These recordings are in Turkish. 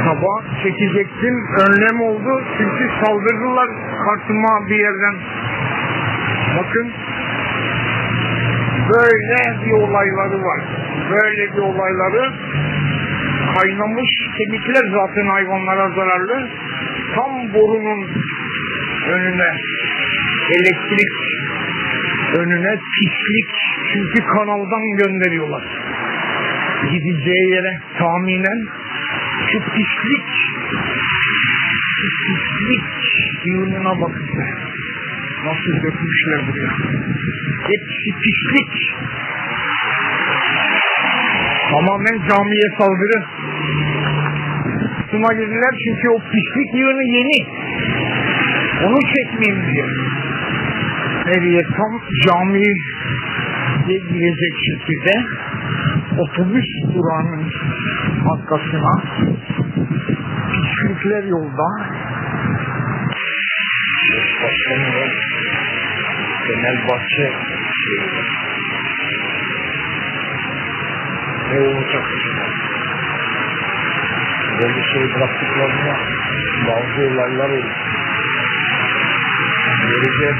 Sabah çekecektim, önlem oldu çünkü saldırdılar kartıma bir yerden. Bakın, böyle bir olayları var. Böyle bir olayları, kaynamış kemikler zaten hayvanlara zararlı. Tam borunun önüne, elektrik önüne pislik, çünkü kanaldan gönderiyorlar. Gideceği yere tahminen şu pislik yığınına bakın. Nasıl dökmüşler buraya. Hepsi pislik. Tamamen camiye saldırı. Üstüme girdiler çünkü o pislik yığını yeni. Onu çekmeyeyim diye. Nereye? Tam camiye girecek şekilde otobüs durağının arkasına, pislikler yolda. Başkanı Fenerbahçe ne olacak? Böyle şey bıraktıklarında bazı olaylar olur. Göreceğiz.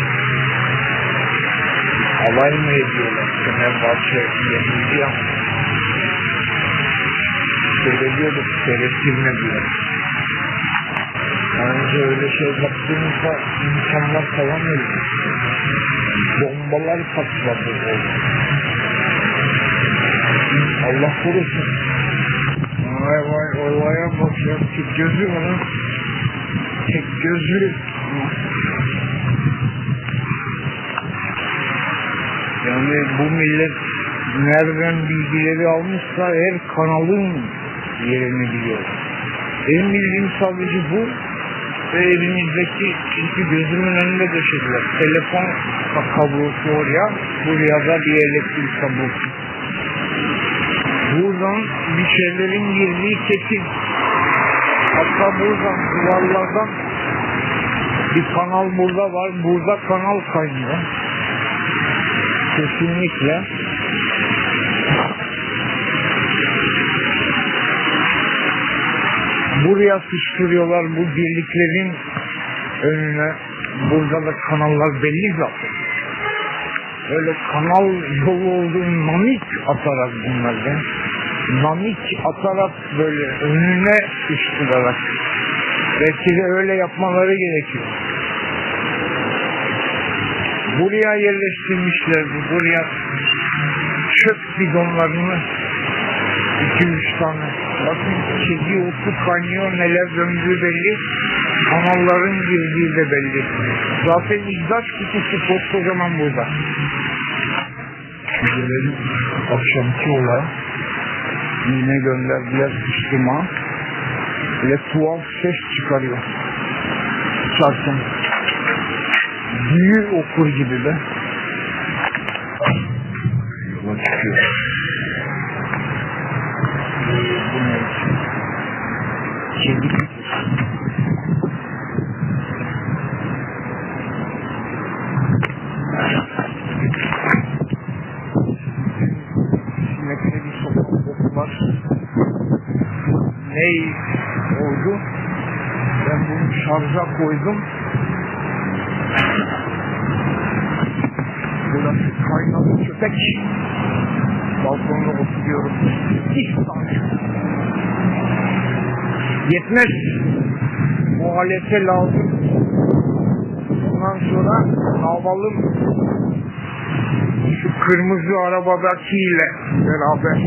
Alay mı ediyorlar? Fenerbahçe yenildi ya. Söylüyorduk, seyrettirme diyor. Önce öyle şey baktığımızda insanlar falan öldü. Bombalar patladı oldu. Allah korusun. Vay vay, olaya bak ya. Tek gözlü var ha. Tek gözlü. Yani bu millet nereden bilgileri almışsa her kanalın yerini biliyor. Benim bildiğim sadece bu ve elimizdeki, çünkü gözümün önünde döşediler. Telefon kablosu buraya da bir elektrik kablosu. Buradan bir şeylerin girdiği kesin. Hatta buradan, duvarlardan bir kanal burada var. Burada kanal kaynıyor. Kesinlikle. Buraya sıçtırıyorlar bu birliklerin önüne. Burada da kanallar belli zaten. Öyle kanal yolu olduğu namik atarak bunlardan. Namik atarak böyle önüne sıçtırarak. Belki de öyle yapmaları gerekiyor. Buraya yerleştirmişlerdi. Buraya çöp bidonlarını 2-3 tane. Bakın kedi otu kaynıyor, neler döndüğü belli. Kanalların girdiği de belli. Zaten ihtiyaç kutusu koskocaman burada. Gelelim akşamki olay. Yine gönderdiler sıçtıma. Ve tuhaf ses çıkarıyor. Çarpın. Büyü okur gibi de. Yola çıkıyor. Bu ne? Kedi kutusu. Sinekli bir sokak boku var. Ne oldu? Ben bunu şarja koydum. Burası kaynadı köpek. Balkonda oturuyorum. Hiç tanışmıyorum. Yetmez. Bu alete lazım. Ondan sonra havalım. Şu kırmızı arabadakiyle beraber.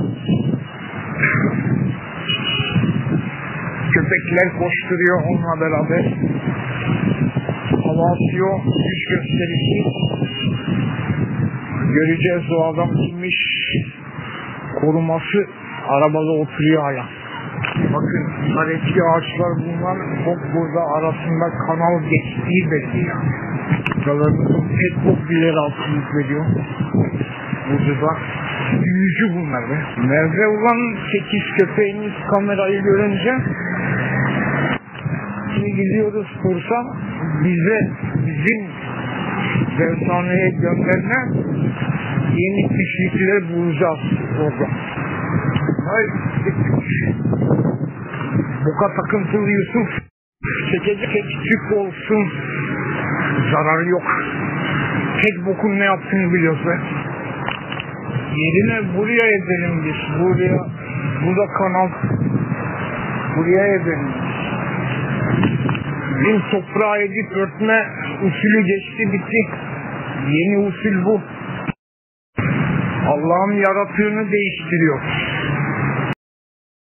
Köpekler koşturuyor onunla beraber. Hava atıyor, güç gösterisi. Göreceğiz o adam kimmiş. Koruması arabada oturuyor hala. Bakın bunlar eski ağaçlar bunlar. Bok burada arasında kanal geçtiği belli yani. Buralarımızın pek bok bile rahatsızlık veriyor. Burada da büyücü bunlar be. Nerede ulan 8 köpeğiniz kamerayı görünce? Şimdi gidiyoruz kursa, bizim dershaneye gönderme yeni pislikleri bulacağız orada. Hayır. Boka takıntılı Yusuf çekecek tük olsun, zararı yok. Tek bokun ne yaptığını biliyorsun. Yerine buraya edelim biz. Burada kanal. Buraya edelim. Bizim toprağı edip örtme usulü geçti, bitti. Yeni usul bu. Allah'ın yarattığını değiştiriyor.